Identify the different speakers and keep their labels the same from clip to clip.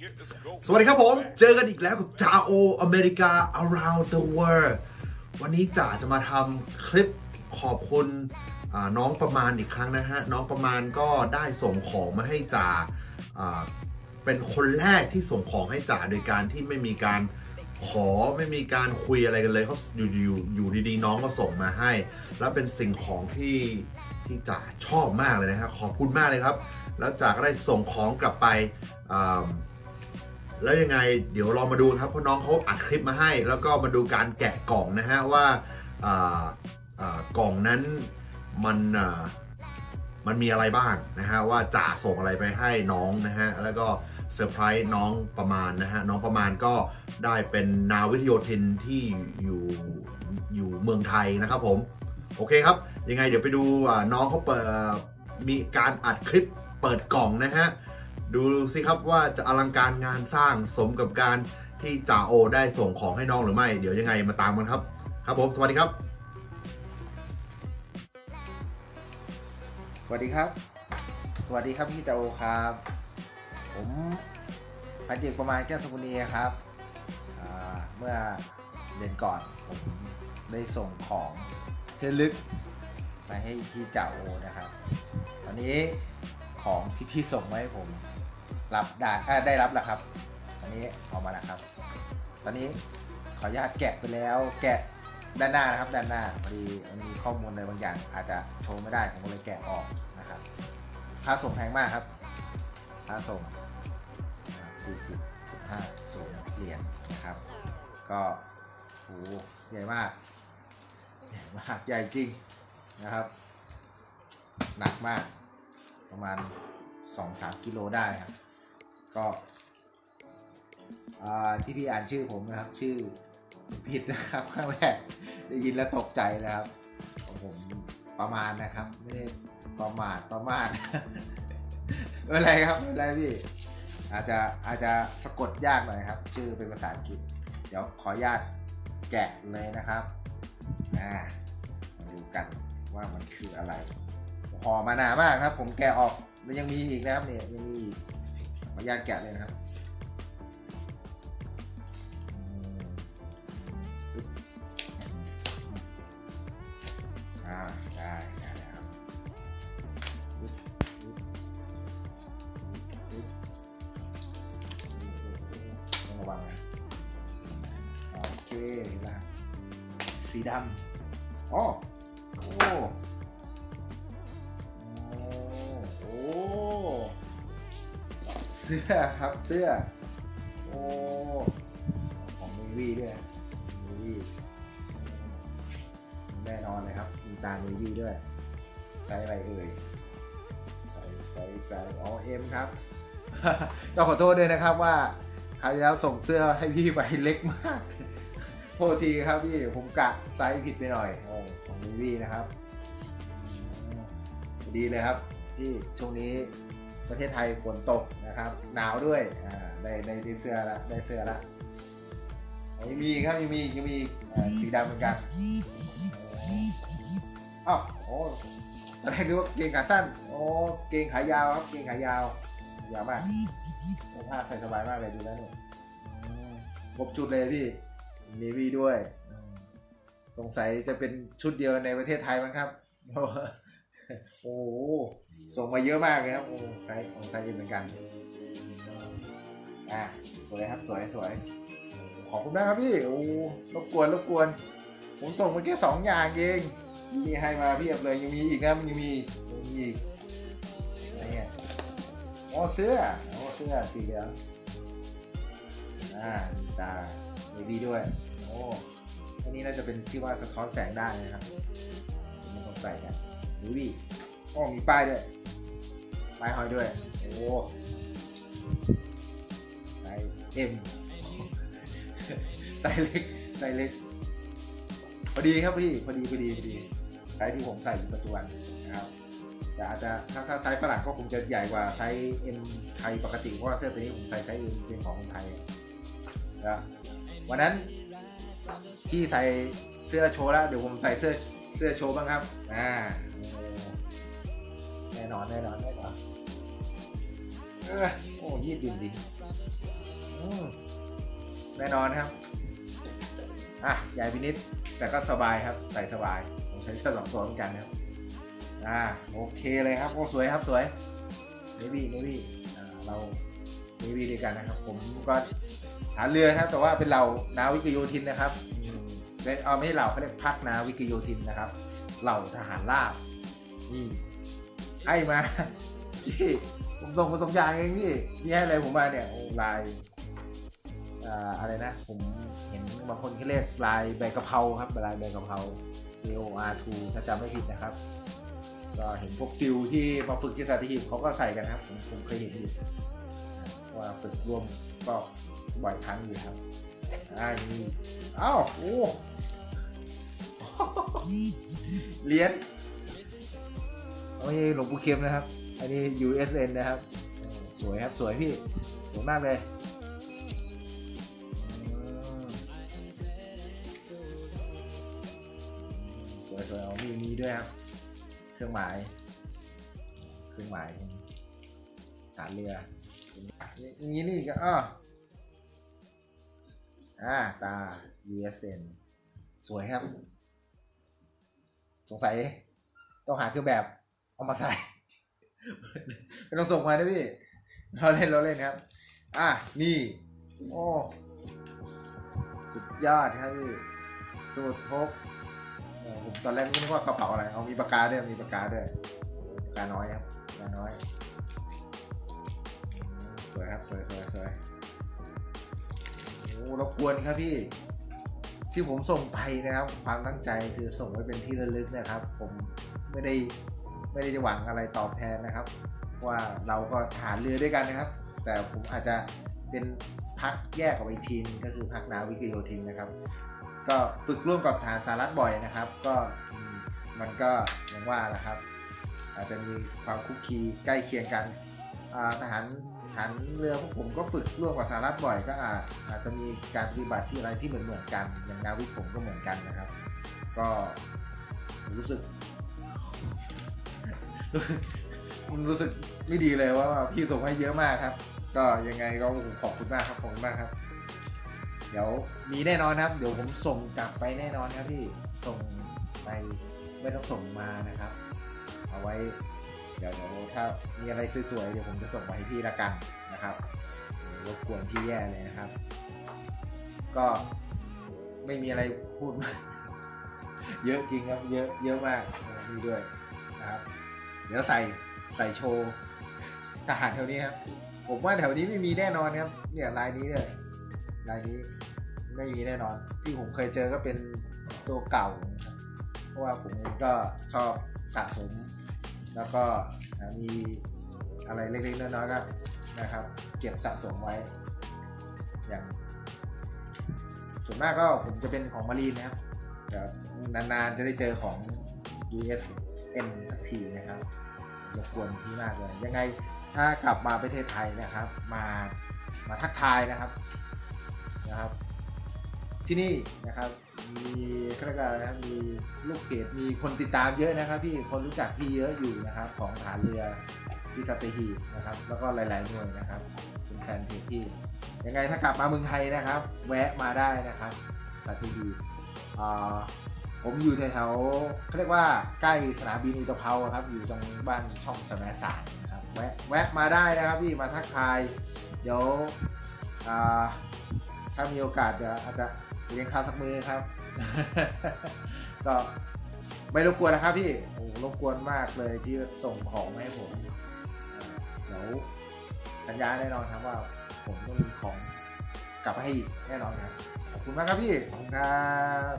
Speaker 1: สวัสดีครับผมเจอกันอีกแล้วกับจาโออเมริกา around the world วันนี้จ๋าจะมาทำคลิปขอบคุณน้องประมาณอีกครั้งนะฮะน้องประมาณก็ได้ส่งของมาให้จ๋าเป็นคนแรกที่ส่งของให้จ๋าโดยการที่ไม่มีการขอไม่มีการคุยอะไรกันเลยเขาอยู่ดีๆน้องก็ส่งมาให้แล้วเป็นสิ่งของที่จ๋าชอบมากเลยนะครับขอบคุณมากเลยครับแล้วจ๋าก็ได้ส่งของกลับไปแล้วยังไงเดี๋ยวเรามาดูครับเพราะน้องเขาอัดคลิปมาให้แล้วก็มาดูการแกะกล่องนะฮะว่ากล่องนั้นมันมีอะไรบ้างนะฮะว่าจ๋าส่งอะไรไปให้น้องนะฮะแล้วก็เซอร์ไพรส์น้องประมาณนะฮะน้องประมาณก็ได้เป็นนาวิกโยธินที่อยู่เมืองไทยนะครับผมโอเคครับยังไงเดี๋ยวไปดูน้องเขามีการอัดคลิปเปิดกล่องนะฮะดูสิครับว่าจะอลังการงานสร้างสมกับการที่จ่าโอได้ส่งของให้น้องหรือไม่เดี๋ยวยังไงมาตามกันครับครับผมสวัสดีครับ
Speaker 2: สวัสดีครับสวัสดีครับพี่จ่าโอครับผมพันเอกประมาณแก้วสกุลีครับเมื่อเดือนก่อนผมได้ส่งของที่ลึกมาให้พี่จ่าโอนะครับตอนนี้ของที่พี่ส่งมาให้ผมรับได้รับแล้วครับตอนนี้ออกมาแล้วครับตอนนี้ขออนุญาตแกะไปแล้วแกะด้านหน้านะครับด้านหน้าพอดีมีข้อมูลอะไรบางอย่างอาจจะโชว์ไม่ได้ผมก็เลยแกะออกนะครับค่าส่งแพงมากครับค่าส่ง40.50 เหรียญนะครับก็โหใหญ่มากใหญ่จริงนะครับหนักมากประมาณ 2-3 กิโลได้ครับก็ที่พี่อ่านชื่อผมนะครับชื่อผิดนะครับครั้งแรกได้ยินแล้วตกใจแล้วครับผมประมาณนะครับไม่ได้ประมาทไม่เป็นไรครับไม่เป็นไรพี่อาจจะสะกดยากหน่อยครับชื่อเป็นภาษาอังกฤษเดี๋ยวขออนุญาตแกะเลยนะครับมาดูกันว่ามันคืออะไรห่อมาหนามากครับผมแกะออกแล้วยังมีอีกนะครับเนี่ยยังมีอีกขออนุญาตแกะเลยนะครับได้ครับต้องระวังนะโอเคนะสีดำอ๋อโอ้เสื้อครับเสื้อโอ้ของมีวีด้วยมีวีแน่นอนเลยครับมีตามีวีด้วยไซส์อะไรเอ่ยไซส์อ๋อเอ็มครับ ต้องขอโทษด้วยนะครับว่าคราวที่แล้วส่งเสื้อให้พี่ไปเล็กมากโทษทีครับพี่ผมกะไซส์ผิดไปหน่อยของมีวีนะครับดีเลยครับที่ช่วงนี้ประเทศไทยฝนตกนะครับหนาวด้วยได้เสื้อละได้เสื้อละยังมีครับยังมีสีดำเหมือนกันอ้าวโอ้ตอนแรกนึกว่าเกงขาสั้นโอ้เกงขายาวครับเกงขายาวมากผ้าใส่สบายมากเลยดูแล้วเนี่ยครบชุดเลยพี่เนวี่ด้วยสงสัยจะเป็นชุดเดียวในประเทศไทยมั้งครับโอ้ส่งมาเยอะมากเลยครับโอ้ไซส์เยอะเหมือนกันสวยครับสวยขอบคุณมากครับพี่โอ้รบกวนผมส่งมาแค่2 อย่างเองพี่ให้มาเพียบเลยยังมีอีกนะมันยังมีอีกอะไรเงี้ยเสื้อสีเหลืองมีตาเนวี่ด้วยอันนี้น่าจะเป็นที่ว่าสะท้อนแสงได้นะครับมันต้องใส่กันเนวี่มีป้ายด้วยป้ายห้อยด้วยโอ้ไซส์ M ไซส์เล็กพอดีครับพี่พอดีไซส์ที่ผมใส่อยู่ปัจจุบันนะครับแต่อาจจะถ้าไซส์ฝรั่งก็คงจะใหญ่กว่าไซส์ M ไทยปกติเพราะว่าเสื้อตัวนี้ผมใส่ไซส์ M เป็นของคนไทยนะวันนั้นพี่ใส่เสื้อโชว์แล้วเดี๋ยวผมใส่เสื้อโชว์บ้างครับแน่นอนโอ้ยืดหยุ่นดีแน่นอนครับใหญ่พินิดแต่ก็สบายครับใส่สบายผมใช้เสื้อ2 ตัวเหมือนกันครับโอเคเลยครับโอ้สวยครับสวยเนวี่เราเนวี่ด้วยกันนะครับผมก็หาเรือครับแต่ว่าเป็นเหล่านาวิกโยธินนะครับเป็นไม่ใช่เหล่าเขาเรียกพักนาวิกโยธินนะครับเหล่าทหารราบนี่ให้มาพี่ผมส่งอย่างเองพี่ให้อะไรผมมาเนี่ยโอ้ลายอะไรนะผมเห็นบางคนเขาเรียกลายใบกะเพราครับลายใบกะเพรา AOR2 ถ้าจำไม่ผิดนะครับก็เห็นพวกซิลที่มาฝึกที่สัตหีบเขาก็ใส่กันครับผมเคยเห็นอยู่ว่าฝึกร่วมก็บ่อยครั้งอยู่ครับนี่โอ้เหรียญหลวงปู่เข็มนะครับอันนี้ USN นะครับสวยครับสวยพี่สวยมากเลยสวยมีด้วยครับเครื่องหมายฐานเรืออย่างนี้นี่ก็ตา USN สวยครับสงสัยต้องหาเครื่องแบบเอามาใส่ไม่ต้องส่งมานะพี่เราเล่นครับนี่โอ้สุดยอดครับพี่สมุดพกผมตอนแรกไม่นึกว่ากระเป๋าอะไรมีปากกาด้วยปากกาน้อยครับปากกาน้อยสวยครับสวยโอ้รบกวนครับพี่ที่ผมส่งไปนะครับความตั้งใจคือส่งไว้เป็นที่ระลึกนะครับผมไม่ได้จะหวังอะไรตอบแทนนะครับว่าเราก็ฐานเรือด้วยกันนะครับแต่ผมอาจจะเป็นพักแยกออกไปอีกทีก็คือพักนาวิกโยธินนะครับก็ฝึกร่วมกับฐานสหรัฐบ่อยนะครับก็มันก็อย่างว่าแหละครับอาจจะมีความคุกคีใกล้เคียงกันทหารเรือพวกผมก็ฝึกร่วมกับสหรัฐบ่อยก็อาจจะมีการปฏิบัติที่อะไรที่เหมือนกันอย่างนาวิกผมก็เหมือนกันนะครับก็รู้สึกไม่ดีเลยว่าพี่ส่งให้เยอะมากครับก็ยังไงก็ขอบคุณมากครับเดี๋ยวมีแน่นอนครับเดี๋ยวผมส่งกลับไปแน่นอนครับพี่ส่งไปไม่ต้องส่งมานะครับเอาไว้เดี๋ยวถ้ามีอะไรสวยๆเดี๋ยวผมจะส่งไปให้พี่ละกันนะครับรบกวนพี่แย่เลยนะครับก็ไม่มีอะไรพูดมากเยอะจริงครับเยอะมากมีด้วยนะครับเดี๋ยวใส่โชว์ทหารแถวนี้ครับผมว่าแถวนี้ไม่มีแน่นอนครับเนี่ยลายนี้ไม่มีแน่นอนที่ผมเคยเจอก็เป็นตัวเก่าเพราะว่าผมก็ชอบสะสมแล้วก็มีอะไรเล็กๆน้อยๆก็นะครับเก็บสะสมไว้อย่างส่วนมากก็ผมจะเป็นของมารีนนะครับเดี๋ยวนานๆจะได้เจอของ USN สักทีนะครับรบกวนพี่มากเลยยังไงถ้ากลับมาประเทศไทยนะครับมาทักทายนะครับที่นี่นะครับมีข้าราชการนะครับมีลูกเพจมีคนติดตามเยอะนะครับพี่คนรู้จักพี่เยอะอยู่นะครับของฐานเรือที่สัตหีบนะครับแล้วก็หลายๆหน่วยนะครับเป็นแฟนเพจที่ยังไงถ้ากลับมาเมืองไทยนะครับแวะมาได้นะครับสัตหีบผมอยู่แถวๆเขาเรียกว่าใกล้สนามบินอุตภเปาครับอยู่ตรงบ้านช่องแสมสารนะครับแวะมาได้นะครับพี่มาทักทายเดี๋ยวถ้ามีโอกาสเดี๋ยวอาจจะเลี้ยงข้าวสักมือครับ ก็ไม่รบกวนนะครับพี่โอ้รบกวนมากเลยที่ส่งของมาให้ผมเดี๋ยวสัญญาแน่นอนครับว่าผมต้องมีของกลับมาให้อีกแน่นอนครับขอบคุณมากครับพี่ขอบคุณครับ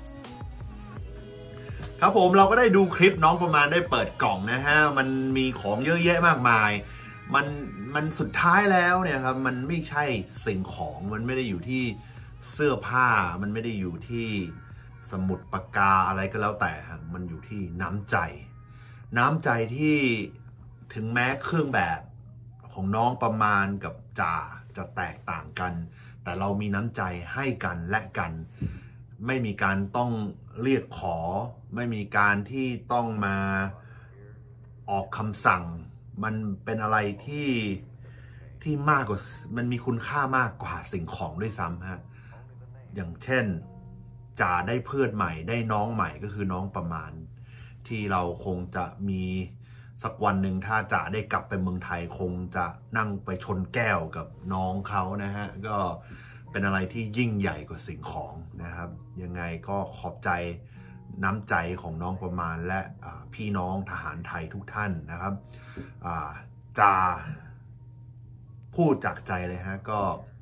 Speaker 1: ครับผมเราก็ได้ดูคลิปน้องประมาณได้เปิดกล่องนะฮะมันมีของเยอะแยะมากมายมันสุดท้ายแล้วเนี่ยครับมันไม่ใช่สิ่งของมันไม่ได้อยู่ที่เสื้อผ้ามันไม่ได้อยู่ที่สมุดปากกาอะไรก็แล้วแต่มันอยู่ที่น้ำใจที่ถึงแม้เครื่องแบบของน้องประมาณกับจ่าจะแตกต่างกันแต่เรามีน้ำใจให้กันและกันไม่มีการต้องเรียกขอไม่มีการที่ต้องมาออกคำสั่งมันเป็นอะไรที่ที่มากกว่ามันมีคุณค่ามากกว่าสิ่งของด้วยซ้ำฮะอย่างเช่นจ่าได้เพื่อนใหม่ได้น้องใหม่ก็คือน้องประมาณที่เราคงจะมีสักวันหนึ่งถ้าจ่าได้กลับไปเมืองไทยคงจะนั่งไปชนแก้วกับน้องเขานะฮะก็เป็นอะไรที่ยิ่งใหญ่กว่าสิ่งของนะครับยังไงก็ขอบใจน้ำใจของน้องประมาณและพี่น้องทหารไทยทุกท่านนะครับจ่าพูดจากใจเลยฮะก็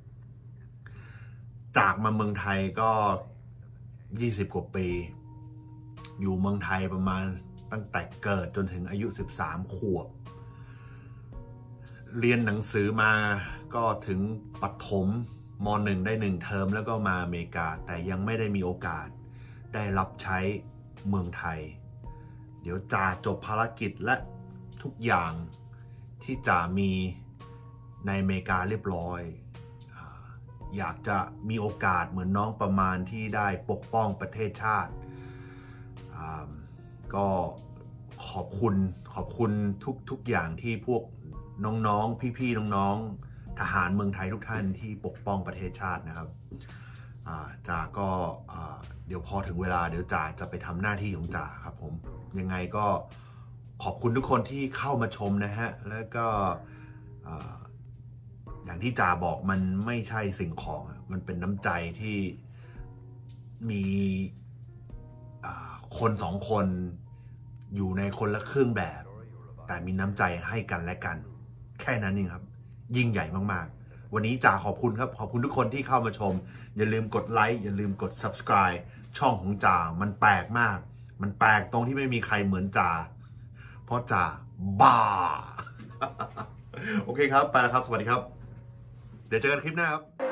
Speaker 1: จากมาเมืองไทยก็20 กว่าปีอยู่เมืองไทยประมาณตั้งแต่เกิดจนถึงอายุ13 ขวบเรียนหนังสือมาก็ถึงประถมม.1 ได้1 เทอมแล้วก็มาอเมริกาแต่ยังไม่ได้มีโอกาสได้รับใช้เมืองไทยเดี๋ยวจ่าจบภารกิจและทุกอย่างที่จ่ามีในอเมริกาเรียบร้อยอยากจะมีโอกาสเหมือนน้องประมาณที่ได้ปกป้องประเทศชาติก็ขอบคุณทุกอย่างที่พวกน้องๆพี่ๆน้องๆทหารเมืองไทยทุกท่านที่ปกป้องประเทศชาตินะครับจ่าก็เดี๋ยวพอถึงเวลาเดี๋ยวจ่าจะไปทำหน้าที่ของจ่าครับผมยังไงก็ขอบคุณทุกคนที่เข้ามาชมนะฮะแล้วก็อย่างที่จ่าบอกมันไม่ใช่สิ่งของมันเป็นน้ำใจที่มีคน2 คนอยู่ในคนละเครื่องแบบแต่มีน้ำใจให้กันและกันแค่นั้นเองครับยิ่งใหญ่มากๆวันนี้จ่าขอบคุณครับขอบคุณทุกคนที่เข้ามาชมอย่าลืมกดไลค์อย่าลืมกด subscribe ช่องของจ่ามันแปลกมากมันแปลกตรงที่ไม่มีใครเหมือนจ่าเพราะจ่าบ้า โอเคครับไปแล้วครับสวัสดีครับเดี๋ยวเจอกันคลิปหน้าครับ